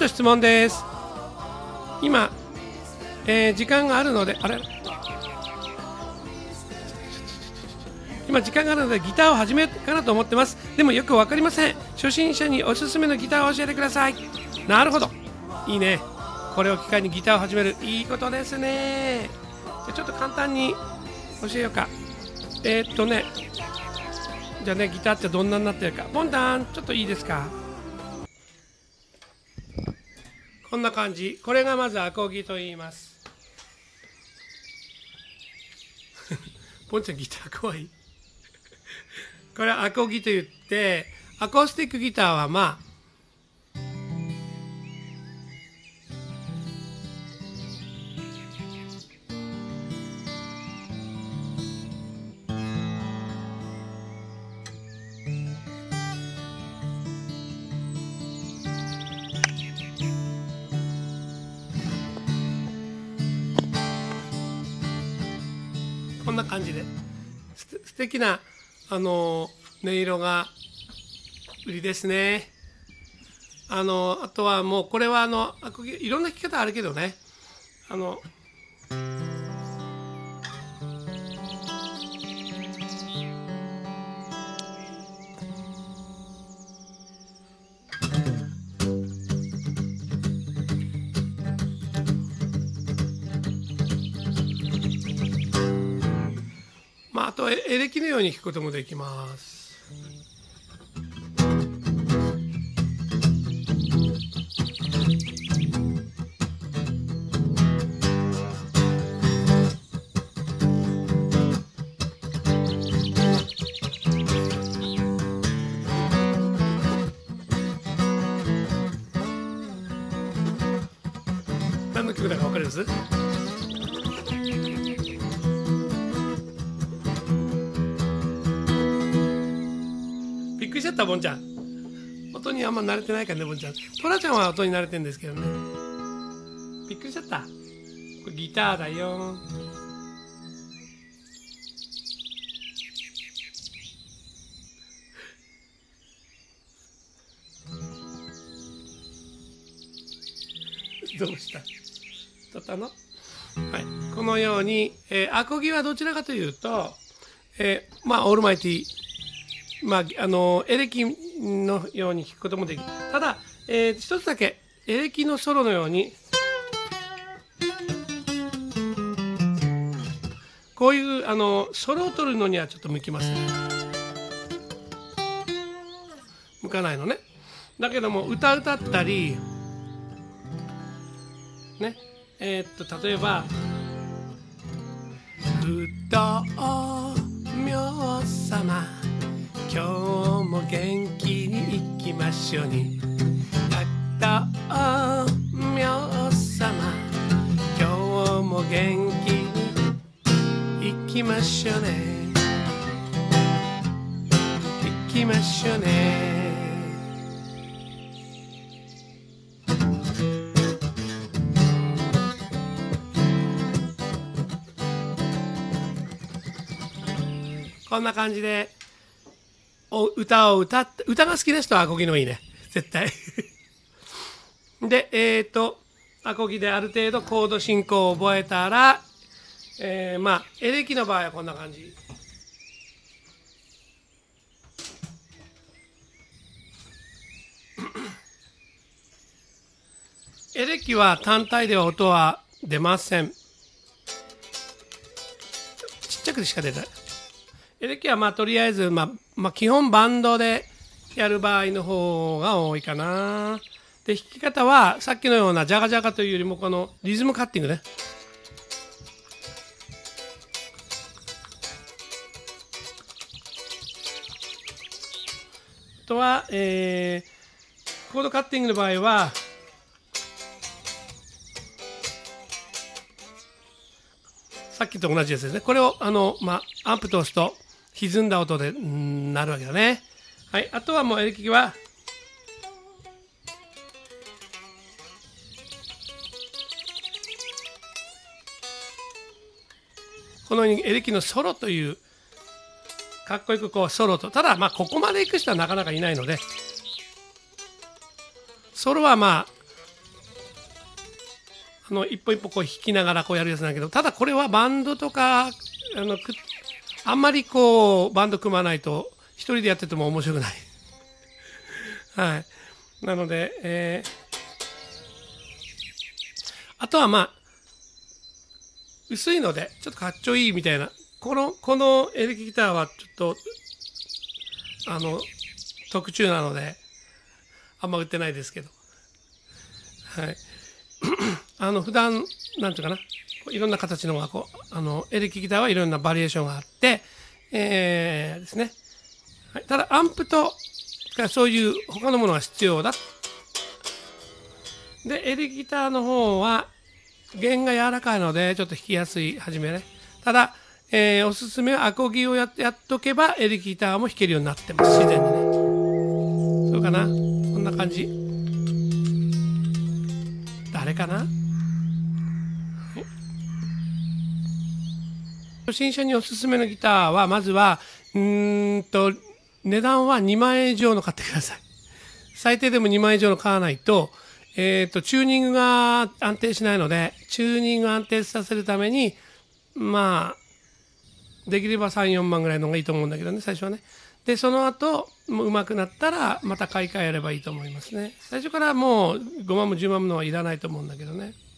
と質問です。今、時間があるので、今時間があるのでギターを始めようかなと思ってます。でもよくわかりません。初心者におすすめのギターを教えてください。なるほど、いいね。これを機会にギターを始める、いいことですね。じゃちょっと簡単に教えようか。じゃあね、ギターってどんなになってるか。ボンタン、ちょっといいですか。こんな感じ。これがまずアコギと言います。ボンちゃんギター怖い。これはアコギと言って、アコースティックギターはこんな感じで素敵な音色が売りですね。あとはもうこれはアコギいろんな弾き方あるけどね、あとエレキのように弾くこともできます。何の曲だか分かります？びっくりしちゃった、ボンちゃん。音にあんま慣れてないからね、ボンちゃん。トラちゃんは音に慣れてるんですけどね。びっくりしちゃった。これギターだよ。どうした？取ったの？はい。このように、アコギはどちらかというと、オールマイティ、エレキのように弾くこともできる。ただ、一つだけエレキのソロのようにこういうソロを取るのにはちょっと向きますね。向かないのね。だけども歌ったりね、例えば「ふとみょうさま今日も元気に行きましょうに」「たとみょうさま今日も元気に行きましょうね行きましょうね」こんな感じで歌が好きな人はアコギのいいね、絶対。でアコギである程度コード進行を覚えたら、エレキの場合はこんな感じ。エレキは単体では音は出ません。ちっちゃくしか出ない。エレキはとりあえず基本バンドでやる場合の方が多いかな。で弾き方はさっきのようなジャガジャガというよりもこのリズムカッティングね。あとは、コードカッティングの場合はさっきと同じやつですね。これをアンプと押すと歪んだ音でなるわけだね。はい、あとはもうエレキはこのようにエレキのソロというかっこよくこうソロと、ただここまで行く人はなかなかいないので、ソロは一歩一歩こう弾きながらこうやるやつなんだけど、ただこれはバンドとかあんまりこうバンド組まないと一人でやってても面白くないはい。なので、あとはまあ薄いのでちょっとかっちょいいみたいな、このエレキギターはちょっと特注なのであんま売ってないですけど、はい普段なんていうかな、いろんな形のがこうエレキギターはいろんなバリエーションがあって、ですね、はい、ただアンプとそういう他のものが必要だ。でエレキギターの方は弦が柔らかいのでちょっと弾きやすい、初めね。ただ、おすすめはアコギをやっとけばエレキギターも弾けるようになってます、自然にね。そうかな、こんな感じ。誰かな。初心者におすすめのギターは、まずは値段は2万円以上の買ってください。最低でも2万円以上の買わないと、チューニングが安定しないので、チューニングを安定させるためにまあできれば3、4万ぐらいの方がいいと思うんだけどね、最初はね。でその後もう上手くなったらまた買い替えればいいと思いますね。最初からもう5万も10万ものはいらないと思うんだけどね。